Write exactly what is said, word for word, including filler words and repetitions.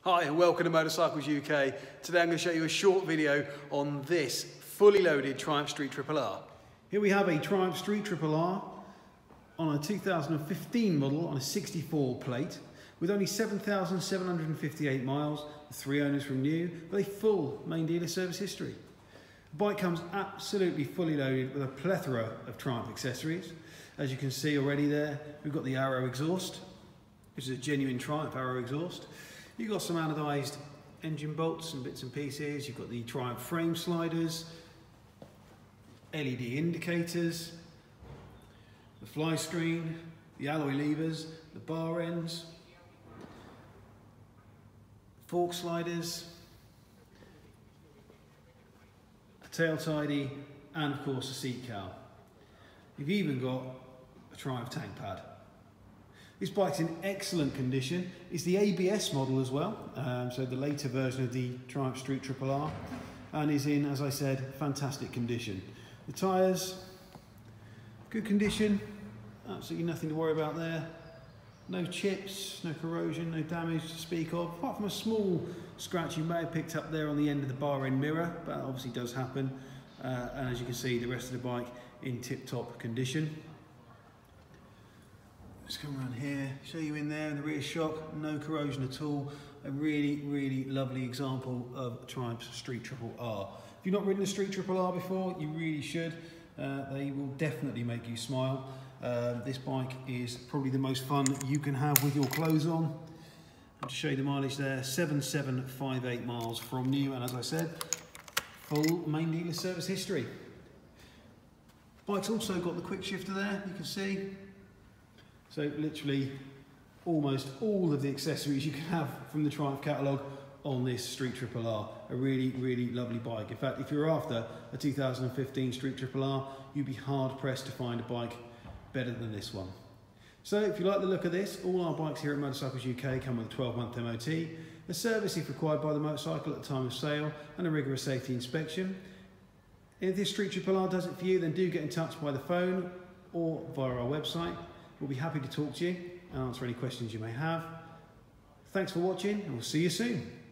Hi and welcome to Motorcycles U K. Today I'm going to show you a short video on this fully loaded Triumph Street Triple R. Here we have a Triumph Street Triple R on a two thousand fifteen model on a sixty-four plate with only seven thousand seven hundred fifty-eight miles, three owners from new, with a full main dealer service history. The bike comes absolutely fully loaded with a plethora of Triumph accessories. As you can see already there, we've got the Arrow exhaust, which is a genuine Triumph Arrow exhaust. You've got some anodised engine bolts and bits and pieces. You've got the Triumph frame sliders, L E D indicators, the fly screen, the alloy levers, the bar ends, fork sliders, a tail tidy, and of course a seat cowl. You've even got a Triumph tank pad. This bike's in excellent condition. It's the A B S model as well, um, so the later version of the Triumph Street Triple R, and is in, as I said, fantastic condition. The tyres, good condition, absolutely nothing to worry about there. No chips, no corrosion, no damage to speak of, apart from a small scratch you may have picked up there on the end of the bar end mirror, but that obviously does happen. Uh, and as you can see, the rest of the bike in tip-top condition. Let's come around here, show you in there in the rear shock, no corrosion at all. A really, really lovely example of Triumph's Street Triple R. If you've not ridden a Street Triple R before, you really should. Uh, they will definitely make you smile. Uh, this bike is probably the most fun you can have with your clothes on. I'll just show you the mileage there, seven seven five eight miles from new, and as I said, full main dealer service history. Bike's also got the quick shifter there, you can see. So literally almost all of the accessories you can have from the Triumph catalogue on this Street Triple R. A really, really lovely bike. In fact, if you're after a two thousand fifteen Street Triple R, you'd be hard pressed to find a bike better than this one. So if you like the look of this, all our bikes here at Motorcycles U K come with a twelve month M O T, a service if required by the motorcycle at the time of sale, and a rigorous safety inspection. If this Street Triple R does it for you, then do get in touch by the phone or via our website. We'll be happy to talk to you and answer any questions you may have. Thanks for watching, and we'll see you soon.